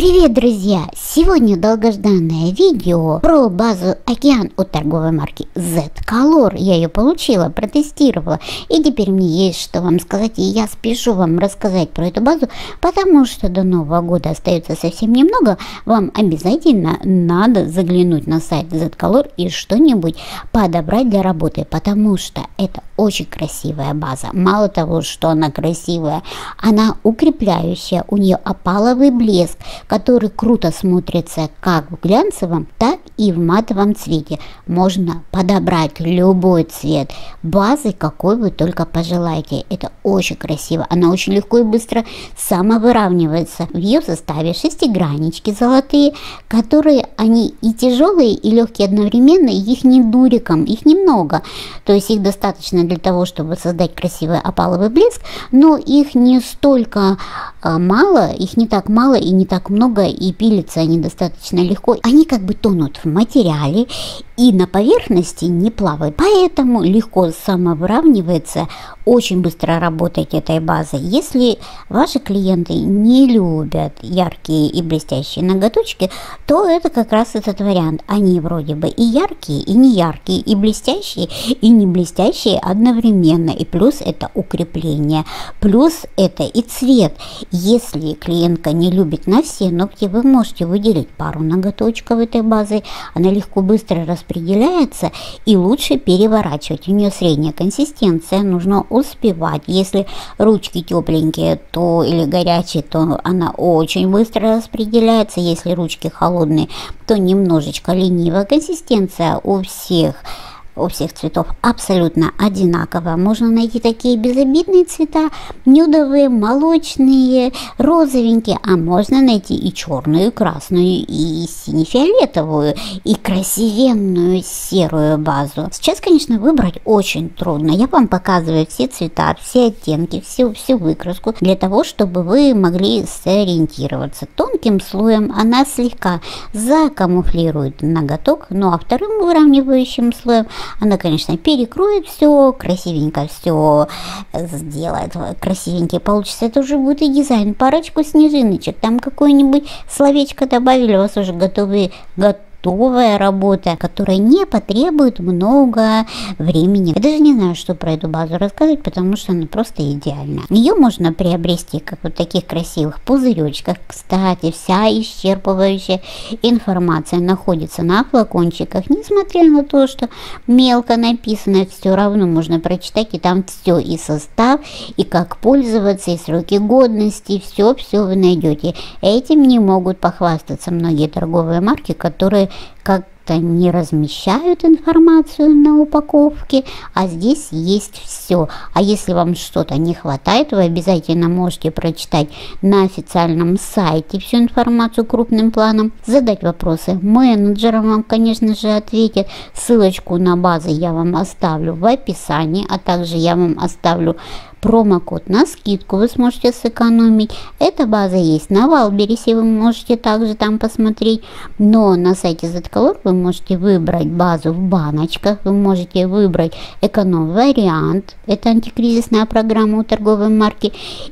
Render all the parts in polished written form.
Привет, друзья! Сегодня долгожданное видео про базу Океан от торговой марки Z-Color. Я ее получила, протестировала, и теперь мне есть что вам сказать, и я спешу вам рассказать про эту базу, потому что до Нового года остается совсем немного. Вам обязательно надо заглянуть на сайт Z-Color и что-нибудь подобрать для работы, потому что это очень красивая база. Мало того, что она красивая, она укрепляющая, у нее опаловый блеск, который круто смотрится как в глянцевом, так и в матовом цвете. Можно подобрать любой цвет базы, какой вы только пожелаете. Это очень красиво. Она очень легко и быстро самовыравнивается. В ее составе шестиграннички золотые, которые они и тяжелые, и легкие одновременно, и их не дуриком, их немного. То есть их достаточно для того, чтобы создать красивый опаловый блеск, но их не столько мало, их не так мало и не так много, и пилятся они достаточно легко. Они как бы тонут в материале и на поверхности не плавают, поэтому легко самовыравнивается. Очень быстро работать этой базой. Если ваши клиенты не любят яркие и блестящие ноготочки, то это как раз этот вариант. Они вроде бы и яркие, и не яркие, и блестящие, и не блестящие одновременно. И плюс это укрепление, плюс это и цвет. Если клиентка не любит на все ногти, вы можете выделить пару ноготочков этой базы. Она легко, быстро распределяется, и лучше переворачивать. У нее средняя консистенция, нужно успевать. Если ручки тепленькие, то или горячие, то она очень быстро распределяется. Если ручки холодные, то немножечко ленивая. Консистенция у всех цветов абсолютно одинаково. Можно найти такие безобидные цвета, нюдовые, молочные, розовенькие, а можно найти и черную, и красную, и сине-фиолетовую, и красивенную серую базу. Сейчас, конечно, выбрать очень трудно. Я вам показываю все цвета, все оттенки, всю выкраску, для того, чтобы вы могли сориентироваться. Тонким слоем она слегка закамуфлирует ноготок, ну а вторым выравнивающим слоем она, конечно, перекроет все, красивенько все сделает, красивенький получится. Это уже будет и дизайн. Парочку снежиночек, там какое-нибудь словечко добавили, у вас уже готовая работа, которая не потребует много времени. Я даже не знаю, что про эту базу рассказывать, потому что она просто идеальна. Ее можно приобрести как вот в таких красивых пузыречках. Кстати, вся исчерпывающая информация находится на флакончиках. Несмотря на то, что мелко написано, все равно можно прочитать, и там все, и состав, и как пользоваться, и сроки годности, все вы найдете. Этим не могут похвастаться многие торговые марки, которые как-то не размещают информацию на упаковке, а здесь есть все. А если вам что-то не хватает, вы обязательно можете прочитать на официальном сайте всю информацию крупным планом, задать вопросы менеджерам, вам, конечно же, ответят. Ссылочку на базы я вам оставлю в описании, а также я вам оставлю промокод на скидку, вы сможете сэкономить. Эта база есть на Вайлдберрисе, вы можете также там посмотреть. Но на сайте Z-Color вы можете выбрать базу в баночках, вы можете выбрать эконом-вариант, это антикризисная программа у торговой марки,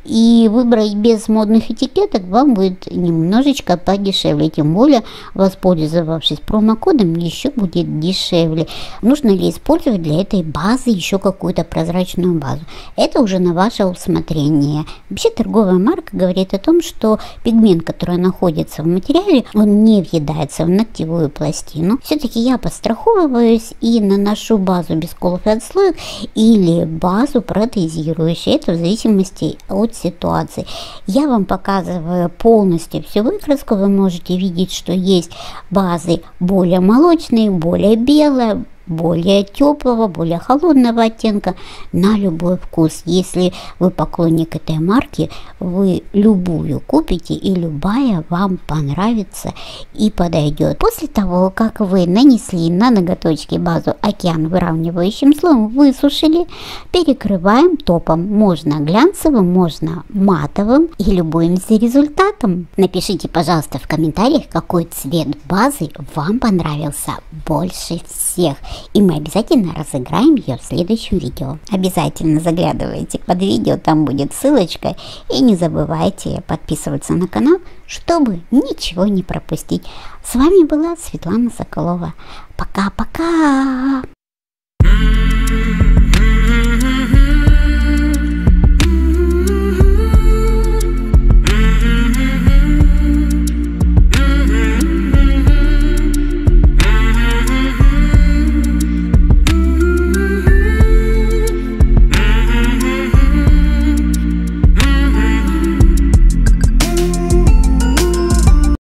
и выбрать без модных этикеток вам будет немножечко подешевле, тем более воспользовавшись промокодом еще будет дешевле. Нужно ли использовать для этой базы еще какую-то прозрачную базу? Это уже на ваше усмотрение. Вообще торговая марка говорит о том, что пигмент, который находится в материале, он не въедается в ногтевую пластину. Все-таки я подстраховываюсь и наношу базу без колов и отслоек или базу протезирующую. Это в зависимости от ситуации. Я вам показываю полностью всю выкраску. Вы можете видеть, что есть базы более молочные, более белые, более теплого, более холодного оттенка, на любой вкус. Если вы поклонник этой марки, вы любую купите, и любая вам понравится и подойдет. После того, как вы нанесли на ноготочки базу Океан выравнивающим слоем, высушили, перекрываем топом. Можно глянцевым, можно матовым, и любуемся результатом. Напишите, пожалуйста, в комментариях, какой цвет базы вам понравился больше всего. всех. И мы обязательно разыграем ее в следующем видео. Обязательно заглядывайте под видео, там будет ссылочка. И не забывайте подписываться на канал, чтобы ничего не пропустить. С вами была Светлана Соколова. Пока-пока!